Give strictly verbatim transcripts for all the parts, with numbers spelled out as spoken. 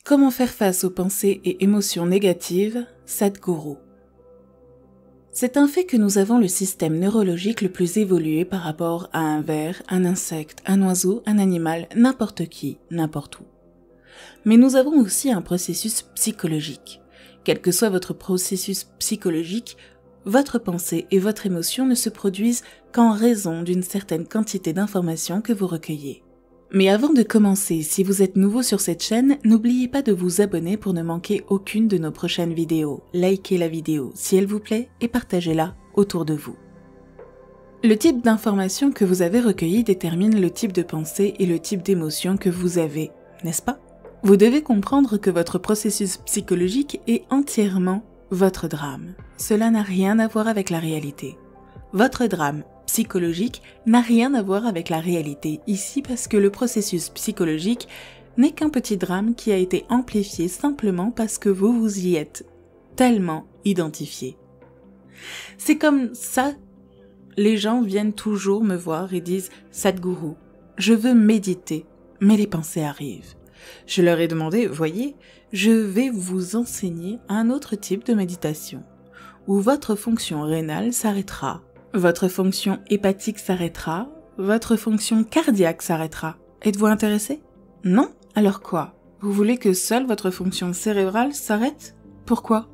Comment faire face aux pensées et émotions négatives, Sadhguru. C'est un fait que nous avons le système neurologique le plus évolué par rapport à un ver, un insecte, un oiseau, un animal, n'importe qui, n'importe où. Mais nous avons aussi un processus psychologique. Quel que soit votre processus psychologique, votre pensée et votre émotion ne se produisent qu'en raison d'une certaine quantité d'informations que vous recueillez. Mais avant de commencer, si vous êtes nouveau sur cette chaîne, n'oubliez pas de vous abonner pour ne manquer aucune de nos prochaines vidéos. Likez la vidéo si elle vous plaît et partagez-la autour de vous. Le type d'information que vous avez recueilli détermine le type de pensée et le type d'émotion que vous avez, n'est-ce pas? Vous devez comprendre que votre processus psychologique est entièrement votre drame. Cela n'a rien à voir avec la réalité. Votre drame psychologique n'a rien à voir avec la réalité ici parce que le processus psychologique n'est qu'un petit drame qui a été amplifié simplement parce que vous vous y êtes tellement identifié. C'est comme ça, les gens viennent toujours me voir et disent « Sadhguru, je veux méditer, mais les pensées arrivent ». Je leur ai demandé « Voyez, je vais vous enseigner un autre type de méditation où votre fonction rénale s'arrêtera. Votre fonction hépatique s'arrêtera, votre fonction cardiaque s'arrêtera. Êtes-vous intéressé? Non? Alors quoi? Vous voulez que seule votre fonction cérébrale s'arrête? Pourquoi?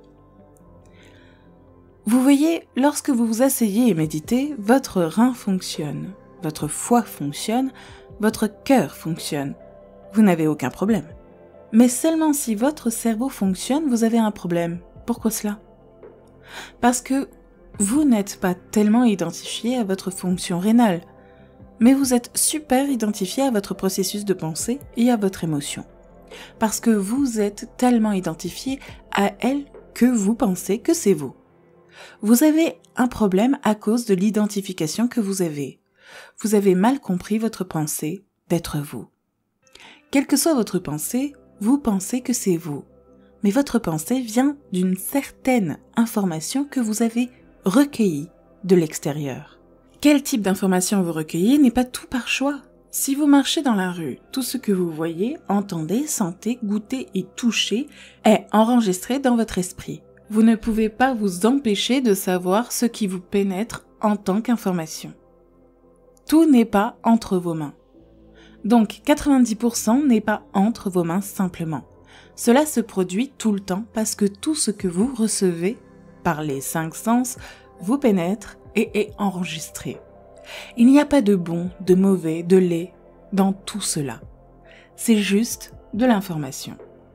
Vous voyez, lorsque vous vous asseyez et méditez, votre rein fonctionne, votre foie fonctionne, votre cœur fonctionne. Vous n'avez aucun problème. Mais seulement si votre cerveau fonctionne, vous avez un problème. Pourquoi cela? Parce que vous n'êtes pas tellement identifié à votre fonction rénale, mais vous êtes super identifié à votre processus de pensée et à votre émotion. Parce que vous êtes tellement identifié à elle que vous pensez que c'est vous. Vous avez un problème à cause de l'identification que vous avez. Vous avez mal compris votre pensée d'être vous. Quelle que soit votre pensée, vous pensez que c'est vous. Mais votre pensée vient d'une certaine information que vous avez recueillie de l'extérieur. Quel type d'information vous recueillez n'est pas tout par choix. Si vous marchez dans la rue, tout ce que vous voyez, entendez, sentez, goûtez et touchez est enregistré dans votre esprit. Vous ne pouvez pas vous empêcher de savoir ce qui vous pénètre en tant qu'information. Tout n'est pas entre vos mains. Donc quatre-vingt-dix pour cent n'est pas entre vos mains simplement. Cela se produit tout le temps parce que tout ce que vous recevez par les cinq sens vous pénètre et est enregistré. Il n'y a pas de bon, de mauvais, de laid dans tout cela. C'est juste de l'information.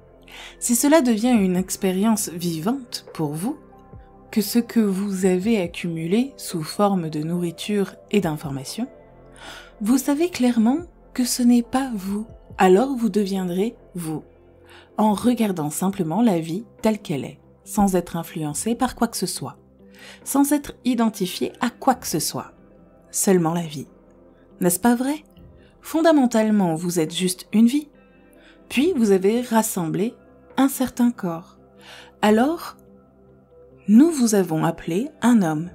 Si cela devient une expérience vivante pour vous, que ce que vous avez accumulé sous forme de nourriture et d'information, vous savez clairement que ce n'est pas vous, alors vous deviendrez vous, en regardant simplement la vie telle qu'elle est, sans être influencé par quoi que ce soit, sans être identifié à quoi que ce soit, seulement la vie. N'est-ce pas vrai? Fondamentalement, vous êtes juste une vie. Puis vous avez rassemblé un certain corps. Alors, nous vous avons appelé un homme.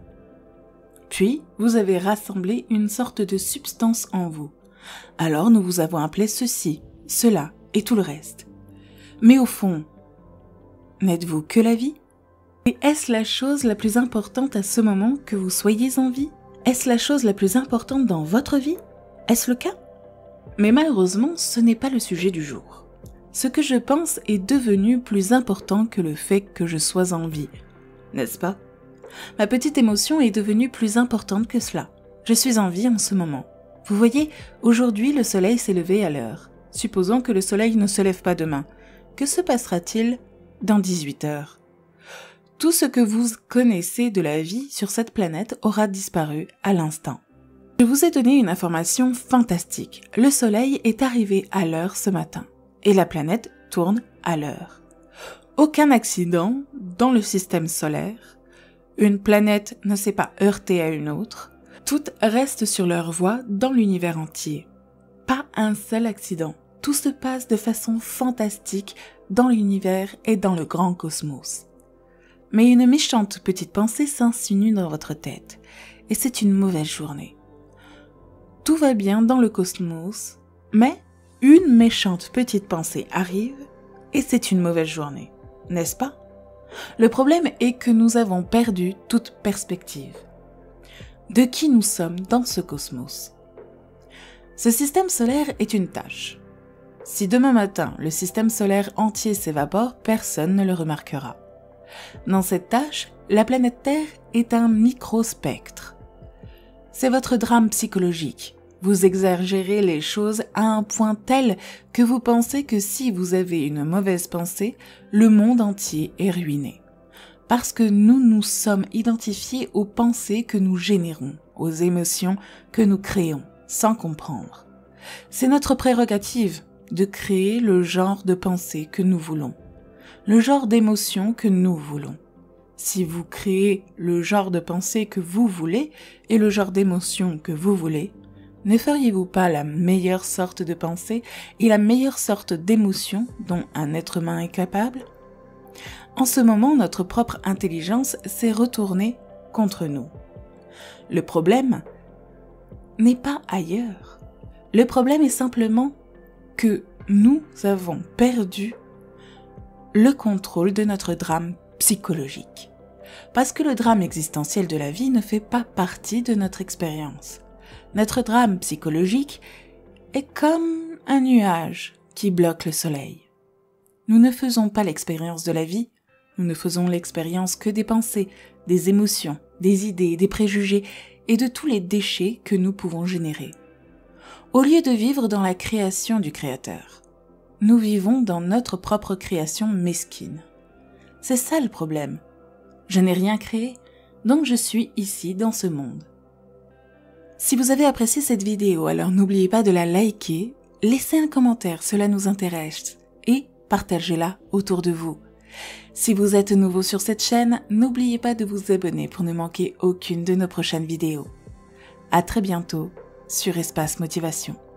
Puis, vous avez rassemblé une sorte de substance en vous. Alors, nous vous avons appelé ceci, cela et tout le reste. Mais au fond, n'êtes-vous que la vie? Et est-ce la chose la plus importante à ce moment que vous soyez en vie? Est-ce la chose la plus importante dans votre vie? Est-ce le cas? Mais malheureusement, ce n'est pas le sujet du jour. Ce que je pense est devenu plus important que le fait que je sois en vie, n'est-ce pas? Ma petite émotion est devenue plus importante que cela. Je suis en vie en ce moment. Vous voyez, aujourd'hui le soleil s'est levé à l'heure. Supposons que le soleil ne se lève pas demain. Que se passera-t-il dans dix-huit heures? Tout ce que vous connaissez de la vie sur cette planète aura disparu à l'instant. Je vous ai donné une information fantastique. Le soleil est arrivé à l'heure ce matin et la planète tourne à l'heure. Aucun accident dans le système solaire. Une planète ne s'est pas heurtée à une autre. Toutes restent sur leur voie dans l'univers entier. Pas un seul accident. Tout se passe de façon fantastique dans l'univers et dans le grand cosmos. Mais une méchante petite pensée s'insinue dans votre tête, et c'est une mauvaise journée. Tout va bien dans le cosmos, mais une méchante petite pensée arrive, et c'est une mauvaise journée, n'est-ce pas? Le problème est que nous avons perdu toute perspective. De qui nous sommes dans ce cosmos? Ce système solaire est une tâche. Si demain matin, le système solaire entier s'évapore, personne ne le remarquera. Dans cette tâche, la planète Terre est un microspectre. C'est votre drame psychologique. Vous exagérez les choses à un point tel que vous pensez que si vous avez une mauvaise pensée, le monde entier est ruiné. Parce que nous nous sommes identifiés aux pensées que nous générons, aux émotions que nous créons, sans comprendre. C'est notre prérogative de créer le genre de pensée que nous voulons, le genre d'émotion que nous voulons. Si vous créez le genre de pensée que vous voulez et le genre d'émotion que vous voulez, ne feriez-vous pas la meilleure sorte de pensée et la meilleure sorte d'émotion dont un être humain est capable? En ce moment, notre propre intelligence s'est retournée contre nous. Le problème n'est pas ailleurs. Le problème est simplement que nous avons perdu le contrôle de notre drame psychologique. Parce que le drame existentiel de la vie ne fait pas partie de notre expérience. Notre drame psychologique est comme un nuage qui bloque le soleil. Nous ne faisons pas l'expérience de la vie, nous ne faisons l'expérience que des pensées, des émotions, des idées, des préjugés et de tous les déchets que nous pouvons générer. Au lieu de vivre dans la création du Créateur, nous vivons dans notre propre création mesquine. C'est ça le problème. Je n'ai rien créé, donc je suis ici dans ce monde. Si vous avez apprécié cette vidéo, alors n'oubliez pas de la liker, laissez un commentaire, cela nous intéresse, et partagez-la autour de vous. Si vous êtes nouveau sur cette chaîne, n'oubliez pas de vous abonner pour ne manquer aucune de nos prochaines vidéos. À très bientôt sur Espace Motivation.